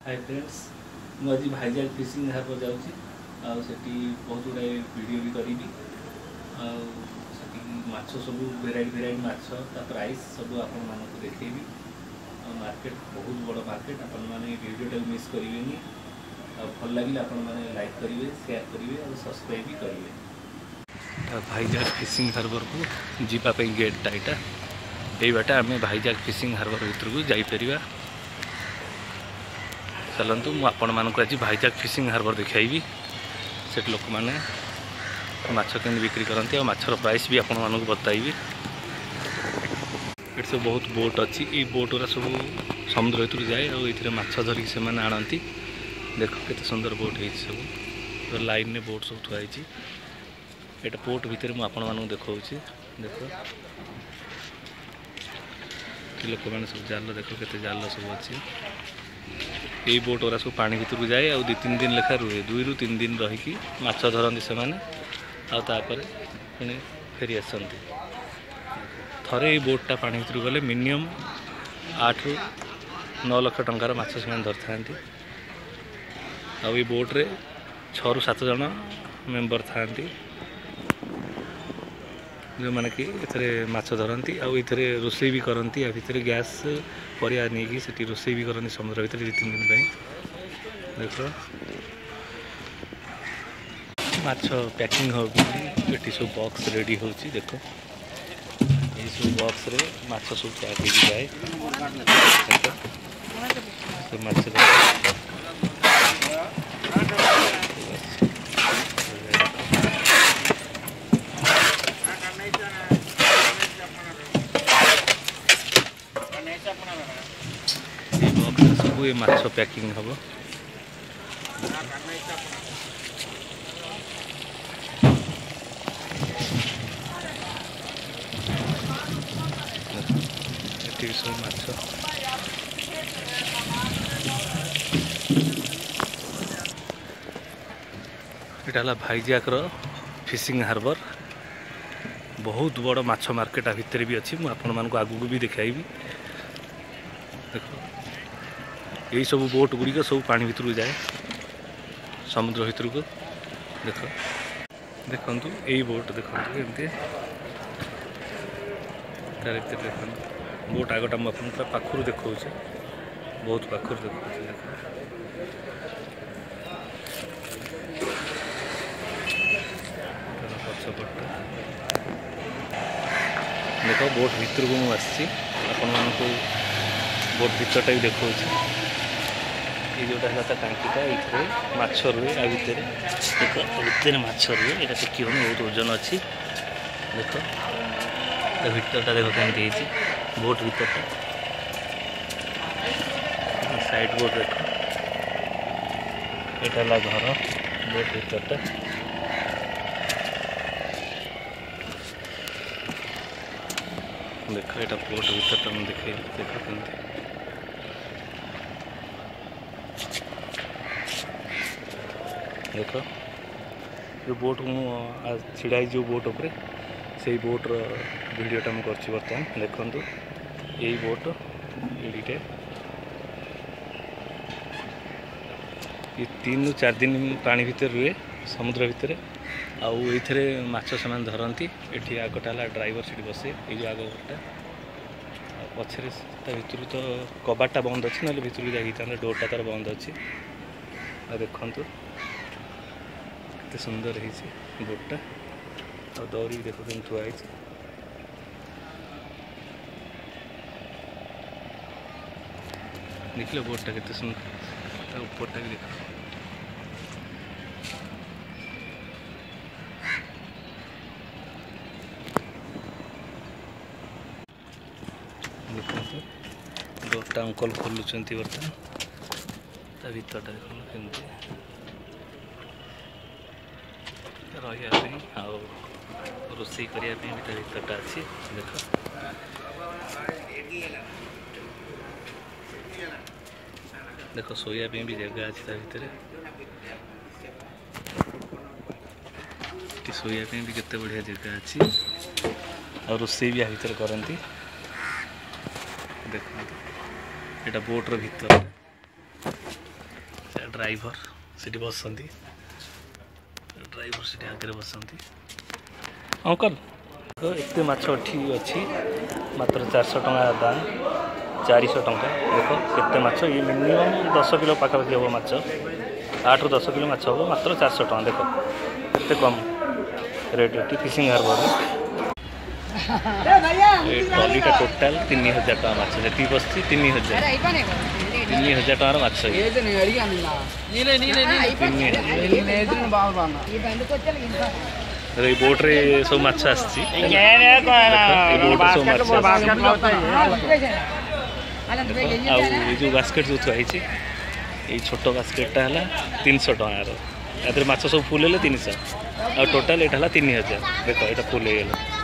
Hi friends, मुझे भाईजाग fishing harbour जाऊँगी आठी बहुत गुड़ाए वीडियो भी करी माछ सब भेराइटी माछ ता प्राइस सब आपण मानक देखेबी। मार्केट बहुत बड़ मार्केट, आपण मैंने वीडियो मिस करेंगे। भल लगे आपण मैंने लाइक करेंगे, शेयर करेंगे और सब्सक्राइब भी करेंगे। भाईजाग फिशिंग हार्बर को जीवाई गेटा यहाँ यही बाटे आम भाईजाग फिशिंग हार्बर भर को जापर। चलतु आपण मानक आज भाईजाग फिशिंग हार्बर देखी से लोक मैंने माछ केमती बिक्री करती और माछर प्राइस भी आपण मानक बताइबी। ये सब बहुत बोट अच्छी, ये बोट गुरा सब समुद्र भर जाए और ये माछ धरिक से आनती। देख के सुंदर बोट है सब लाइन में बोट सब थुआई। ये पोर्ट भितर मुझे देखा देख लोक मैंने सब जाल देख के जाल सब अच्छी। यही बोट गुरा सब पानी भितर जाए और 2-3 दिन लेखा रुए, 2 ରୁ 3 दिन रहीकि माछ धरती से आपर फेरी आसती। थरे ये बोटा पानी भितर गले मिनिमम 8 ରୁ 9 लाख टंकार माछ से धरी था। आ बोट्रे 6 ରୁ 7 जन मेम्बर था जो मैंने कि माछ धरती आउ रोषे भी करती। या भितर गैस परिया नहीं कि रोषे भी करती समुद्र भर 2-3 दिन। देख माछ पैकिंग हो ये सब बॉक्स रेडी हो। देख ये सब बॉक्स रे माछ सब पैक हो जाए। सब ये माछ पैकिंग हम ये सब माछ यहाँ भाईजाग फिशिंग हार्बर बहुत बड़ माछ मार्केट भितर भी अच्छी। मुझे आगू भी देखाइबी। देख यही सब बोट गुड़िक सब पानी भितर जाए समुद्र भितर को। देख देखु यही बोट देखते तार देखो बोट आगटा मुझे पूरा पाखर देखा बहुत पाखर देखा। देख बोट भितर को मुझे आपको बोट भितरटा भी देखा। ये जोटा है टांकीटा ये माछ रुए आ भितर देख भितर माछ रुए यहाँ टेकी हो बहुत ओजन अच्छी। देख भितरटा देख कमी बोट भितरटा साइड बोट देख यहाँ घर बोट भितरटा। देख यहाँ बोट भितरटा मुझे देखे देख कमी देख जो बोट मुझे छिड़ा जो बोट उपरे से बोट्र वीडियोटा मुझे बर्तमान देखु। यही बोट ये 3 ରୁ 4 दिन पानी भितर रुए समुद्र भितर आउे माछ से धरती। ये आगटा ड्राइवर सीट बसे ये जो आगटा पछरे भितर तो कबाटा बंद अच्छी ना भितर जाए डोरटा तार बंद अच्छी। देखु केते सुंदर है बोटटा और दौरी देख कम थुआई। देख लो बोटटा केते सुंदर ऊपरटा भी देख। देखते डोरटा अंकल खोलुंट बर्तमान ता भरटा देख केमती रहा रोषे करने भितरटा अच्छी। देख देख शोया भी जगह अच्छी ता भितर शोया भी केते बढ़िया जगह अच्छी और रोषे भी भितर करती। देख यहाँ बोट्र भितर ड्राइवर से बसती ड्राइवर से आगे बसती अंकल एत माछ अच्छी मात्र 400 टଙ୍କା दाम 400 टଙ୍କା देख केते माछ ये मिनिमम 10 किलो पाखापाखि हम माछ 8 ରୁ 10 किलो माछ हम मात्र 400 टଙ୍କା देख केते कम रेट ये फिशिंग हार्बर ट्रॉलीटा टोटाल 3000 टଙ୍କା माछ जी बसती 3000 टଙ୍କାର ମାଛ ଏଇ ବୋଟ୍ରେ ସବୁ ମାଛ ଆସିଛି ଆଉ ଏ ଯେଉଁ ବାସ୍କେଟ୍ ଯେଉଁ ଥୁଆ ହେଇଛି ଏଇ ଛୋଟ ବାସ୍କେଟ୍ଟା ହେଲା 300 ଟଙ୍କାର ଏଥିରେ ମାଛ ସବୁ ଫୁଲ୍ ହେଲେ 300 ଆଉ ଟୋଟାଲ୍ ଏଇଟା ହେଲା 3000 ଦେଖ ଏଇଟା ଫୁଲ୍ ହେଇଗଲା।